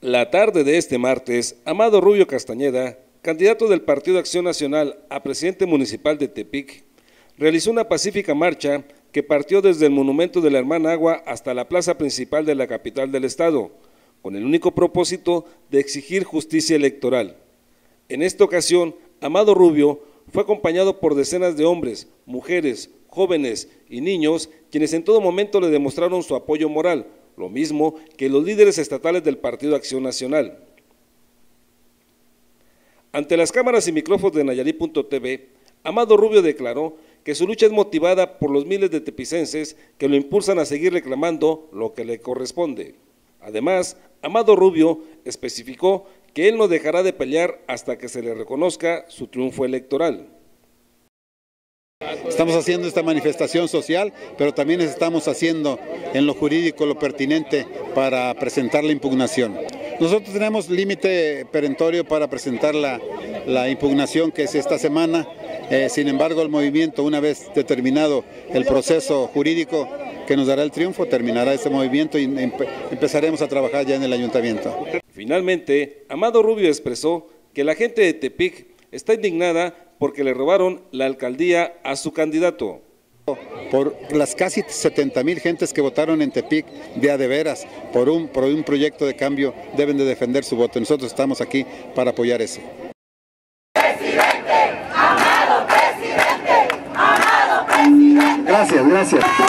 La tarde de este martes, Amado Rubio Castañeda, candidato del Partido Acción Nacional a presidente municipal de Tepic, realizó una pacífica marcha que partió desde el Monumento de la Hermana Agua hasta la plaza principal de la capital del estado, con el único propósito de exigir justicia electoral. En esta ocasión, Amado Rubio fue acompañado por decenas de hombres, mujeres, jóvenes y niños, quienes en todo momento le demostraron su apoyo moral, lo mismo que los líderes estatales del Partido Acción Nacional. Ante las cámaras y micrófonos de Nayarit.tv, Amado Rubio declaró que su lucha es motivada por los miles de tepicenses que lo impulsan a seguir reclamando lo que le corresponde. Además, Amado Rubio especificó que él no dejará de pelear hasta que se le reconozca su triunfo electoral. Estamos haciendo esta manifestación social, pero también estamos haciendo en lo jurídico lo pertinente para presentar la impugnación. Nosotros tenemos límite perentorio para presentar la impugnación, que es esta semana. Sin embargo, el movimiento, una vez determinado el proceso jurídico que nos dará el triunfo, terminará este movimiento y empezaremos a trabajar ya en el ayuntamiento. Finalmente, Amado Rubio expresó que la gente de Tepic está indignada porque le robaron la alcaldía a su candidato. Por las casi 70,000 gentes que votaron en Tepic de a de veras por un proyecto de cambio, deben de defender su voto. Nosotros estamos aquí para apoyar eso. Presidente, Amado Presidente, Amado Presidente. Gracias.